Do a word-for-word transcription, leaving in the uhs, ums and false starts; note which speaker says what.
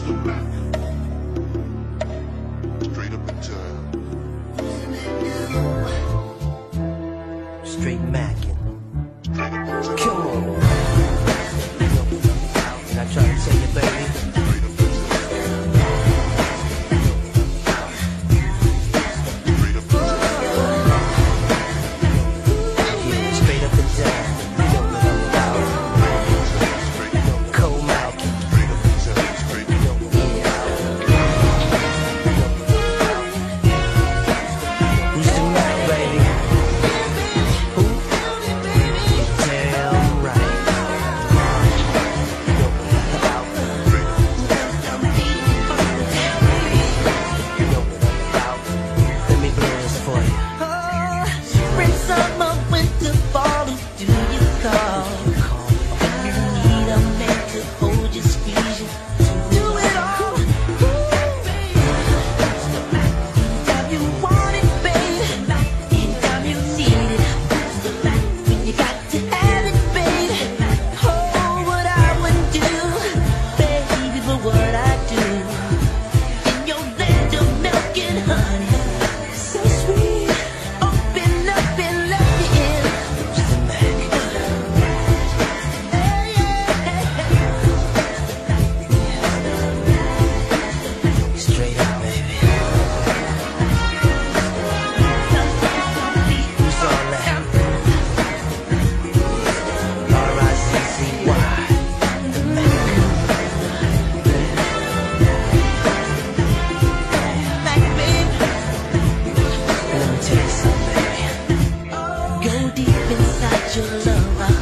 Speaker 1: Straight up in town.
Speaker 2: Straight Mackin'.
Speaker 1: Straight up in town.
Speaker 2: Come on. And I try to tell you, baby.
Speaker 1: Straight up in town. Straight up in town.
Speaker 2: Yeah, straight up and down. You know what I'm about. Cold Mackin'.
Speaker 1: Straight up in town. Straight up in town.
Speaker 2: Who's the Mack, baby? Who? You're damn right. You know what I'm about. You know what I'm about. Let me blow this for you.
Speaker 3: Oh, spring, summer, winter, fall, who do you call? When you need a man to hold you, squeeze you, do it all. Anytime you want it, babe. Anytime you need it. When you got to have it, babe. Oh, what I would do, baby, for what I do. In your land of milk and honey. So sweet, open up and let me in.
Speaker 2: Who's the Mack?
Speaker 3: Hey, yeah.
Speaker 2: Straight up, baby. Who's all that? R I C C Y. The Mack.
Speaker 3: Mack, babe.
Speaker 2: Let me tell you something, baby.
Speaker 3: Go deep inside your love.